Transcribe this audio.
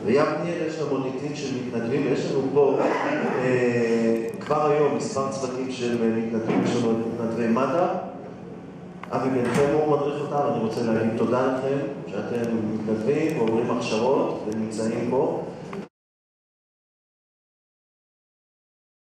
ביבניאל יש לנו מוניטין של מתנדבים, ויש לנו פה כבר היום מספר צוותים של מתנדבים, יש לנו מתנדבי מד"א. אבי בן חמו מדריך אותם, אני רוצה להגיד תודה לכם שאתם מתנדבים ועוברים הכשרות ונמצאים פה.